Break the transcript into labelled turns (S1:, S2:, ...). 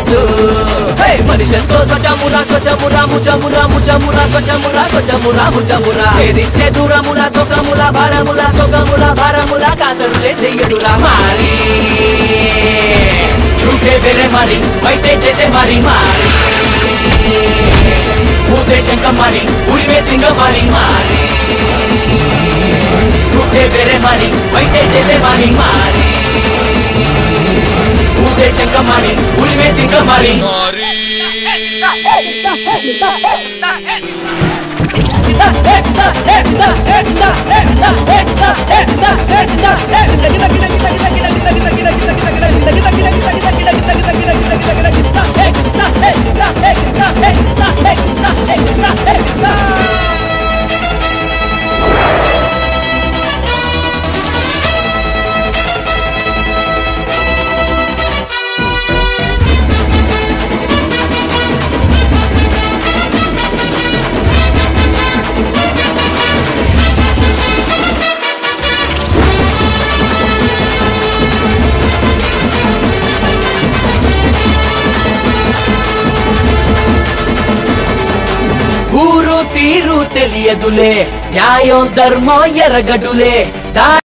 S1: మనసు మనిషంతో స్వచమురా స్వచమురా ముచమురా ముచమురా స్వచమురా స్వచమురా ముచమురా ఏదిచ్చే దూరముల సొగముల భారముల సొగముల భారముల కాతరులే చెయ్యడురా మారి రూటే వేరే మారి బయటే చేసే మారి మారి ఉద్దేశం కమ్మారి ఉరివే సింగ మారి మారి రూటే వేరే మారి బయటే చేసే మారి మారి ఉద్దేశం కమ్మారి ఉరివే సింగ మారి ఊరు తీరు తెలియదులే న్యాయం ధర్మం ఎరగడులే